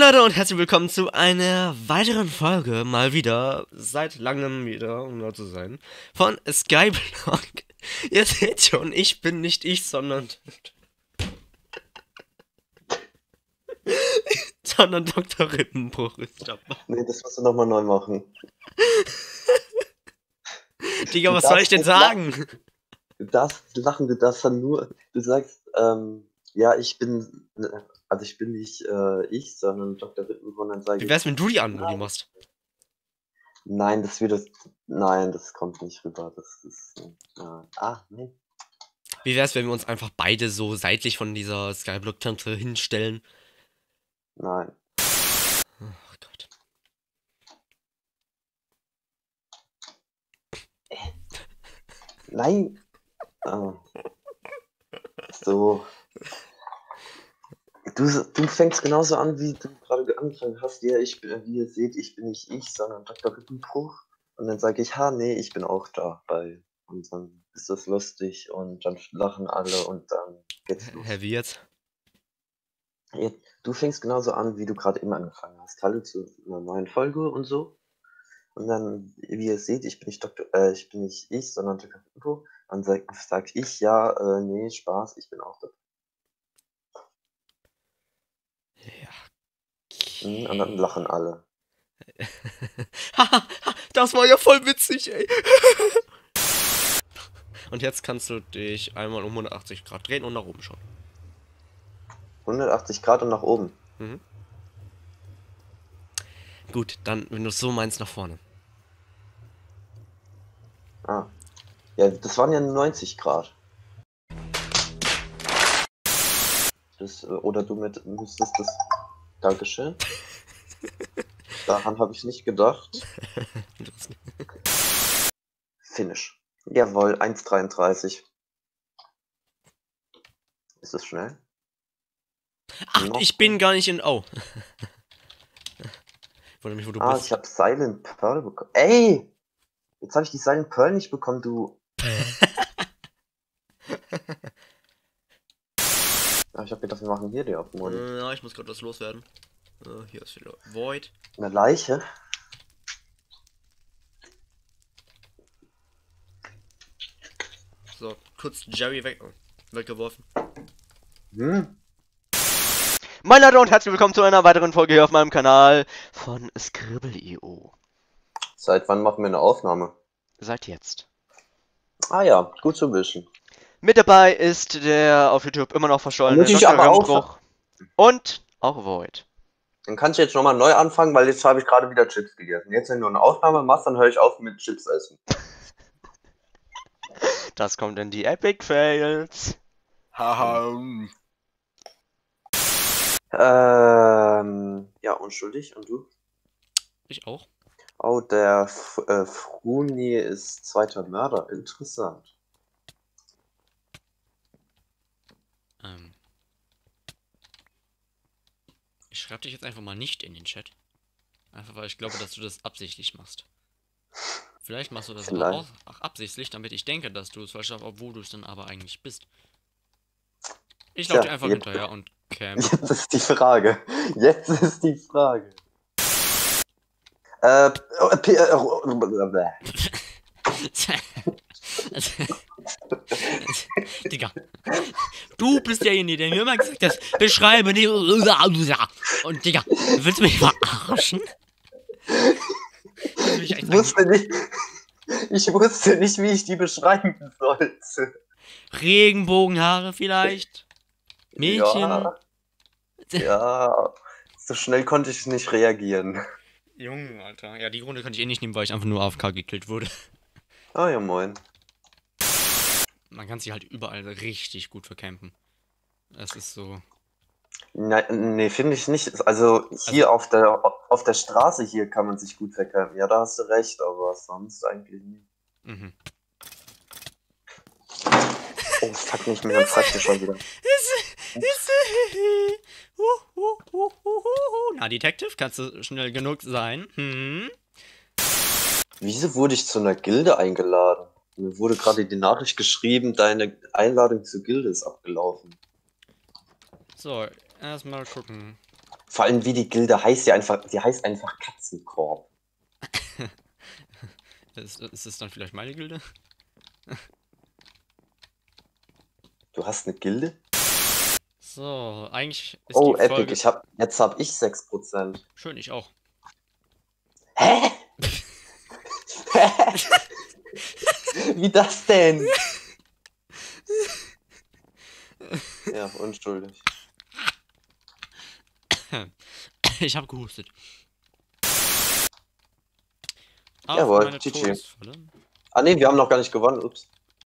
Leute und herzlich willkommen zu einer weiteren Folge, mal wieder, seit langem wieder, um da zu sein, von Skyblock. Ihr seht schon, ich bin nicht ich, sondern Dr. Rippenbruch ist dabei. Nee, das musst du nochmal neu machen. Digga, was soll ich denn sagen? Du darfst lachen, du darfst dann nur, du sagst, ja, ich bin, also ich bin nicht ich, sondern Dr. Rippenbruch, und dann sage Wie ich, wär's, wenn du die Anmodi machst? nein, nein, das kommt nicht rüber, das ist, nee. Wie wär's, wenn wir uns einfach beide so seitlich von dieser Skyblock-Tante hinstellen? Nein. Oh Gott. Nein! Ah. So. Du fängst genauso an, wie du gerade angefangen hast. Ja, wie ihr seht, ich bin nicht ich, sondern Dr. Rippenbruch. Und dann sage ich, nee, ich bin auch dabei. Und dann ist das lustig und dann lachen alle und dann geht's los. Hä, wie jetzt? Du fängst genauso an, wie du gerade eben angefangen hast. Hallo zu einer neuen Folge und so. Und dann, wie ihr seht, ich bin nicht ich, sondern Dr. Rippenbruch. Dann sag ich, nee, Spaß, ich bin auch dabei. Ja. Und dann lachen alle. Haha, das war ja voll witzig, ey. Und jetzt kannst du dich einmal um 180 Grad drehen und nach oben schauen. 180 Grad und nach oben. Mhm. Gut, dann, wenn du es so meinst, nach vorne. Ah. Ja, das waren ja 90 Grad. Oder du müsstest das. Dankeschön. Daran habe ich nicht gedacht. Finish. Jawohl, 1,33. Ist das schnell? Ach, ich bin gar nicht in. Oh. Ich wundere mich, wo du bist. Ich habe Silent Pearl bekommen. Ey! Jetzt habe ich die Silent Pearl nicht bekommen, du. Ich habe gedacht, wir machen hier die Abmodi. Ja, ich muss gerade was loswerden. Hier ist wieder Void. Eine Leiche? So, kurz Jerry weggeworfen. Moin Leute und herzlich willkommen zu einer weiteren Folge hier auf meinem Kanal von Skribbl.io. Seit wann machen wir eine Aufnahme? Seit jetzt. Ja, gut zu wissen. Mit dabei ist der auf YouTube immer noch verschollene Muss ich Dr. aber Rippenbruch und auch Void. Dann kannst du jetzt nochmal neu anfangen, weil jetzt habe ich gerade wieder Chips gegessen. Jetzt, wenn du eine Aufnahme machst, dann höre ich auf mit Chips essen. Das kommt in die Epic Fails. Haha. Ja, unschuldig. Und du? Ich auch. Oh, der Fruni ist zweiter Mörder. Interessant. Ich schreibe dich jetzt einfach mal nicht in den Chat. Einfach weil ich glaube, dass du das absichtlich machst. Vielleicht machst du das aber auch absichtlich, damit ich denke, dass du es falsch machst, obwohl du es dann aber eigentlich bist. Ich laufe dir einfach hinterher und camp. Jetzt ist die Frage. Digga. Du bist derjenige, der mir immer gesagt hat, beschreibe nicht. Und Digga, willst du mich verarschen? Ich wusste nicht, wie ich die beschreiben sollte. Regenbogenhaare vielleicht? Mädchen? Ja, so schnell konnte ich nicht reagieren. Junge, Alter. Ja, die Runde konnte ich eh nicht nehmen, weil ich einfach nur AFK gekillt wurde. Ah ja, moin. Man kann sich halt überall richtig gut vercampen. Das ist so. Nein, nee, finde ich nicht. Also hier auf der Straße hier kann man sich gut verkämpfen. Ja, da hast du recht, aber sonst eigentlich nicht. Mhm. Oh, fuck nicht mehr, dann fragt ihr schon wieder. Na, Detective, kannst du schnell genug sein? Hm? Wieso wurde ich zu einer Gilde eingeladen? Mir wurde gerade die Nachricht geschrieben, deine Einladung zur Gilde ist abgelaufen. So, erstmal gucken. Vor allem wie die Gilde heißt, die heißt einfach Katzenkorb. Ist es dann vielleicht meine Gilde? Du hast eine Gilde? So, eigentlich ist Oh, die Epic, Folge... jetzt hab ich 6%. Schön, ich auch. Hä? Wie das denn? Ja, unschuldig. Ich habe gehustet. Jawohl, meine GG. Todesfalle. Ah ne, wir haben noch gar nicht gewonnen. Ups.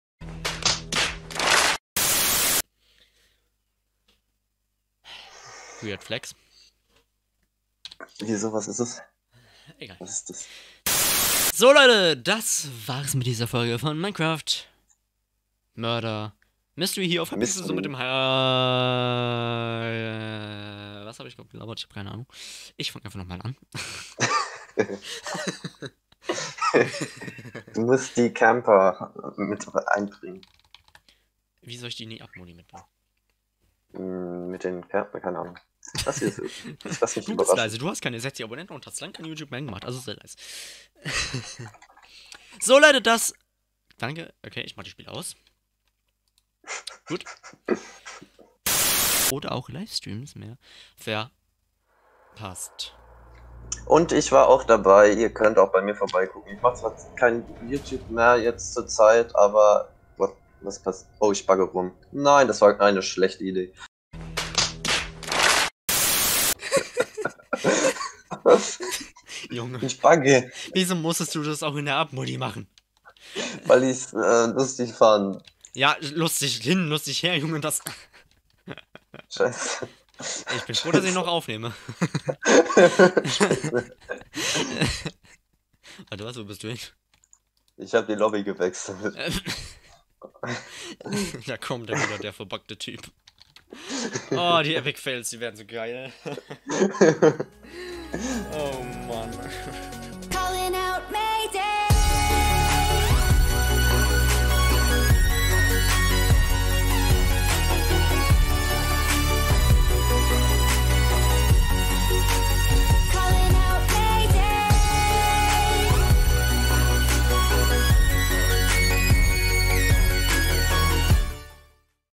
Weird Flex. Wieso, was ist es? Egal. Was ist das? So Leute, das war's mit dieser Folge von Minecraft Murder Mystery hier auf Mystery. So mit dem was habe ich gelabert? Ich habe keine Ahnung. Ich fange einfach nochmal an. Du musst die Camper mit einbringen. Wie soll ich die nie abmodi mitnehmen? Mit den Camper, keine Ahnung. Das hier ist ich lass mich Du bist überraschen. leise, du hast keine 60 Abonnenten und hast lang kein YouTube-Man gemacht, also sehr leise. So Leute, das... Danke, okay, ich mach das Spiel aus. Gut. Oder auch Livestreams mehr verpasst. Und ich war auch dabei, ihr könnt auch bei mir vorbeigucken. Ich mache zwar kein YouTube mehr jetzt zur Zeit, aber... Was passiert? Oh, ich bagge rum. Nein, das war eine schlechte Idee. Junge, Ich bagge, wieso musstest du das auch in der Abmodi machen? weil ich es lustig fand. Ja, lustig hin, lustig her, Junge, das... Scheiße. Ich bin froh, dass ich noch aufnehme. Warte, was, wo bist du hin? Ich habe die Lobby gewechselt. Da kommt er wieder, der verbackte Typ. Oh, die Epic Fails, die werden so geil. Oh Mann.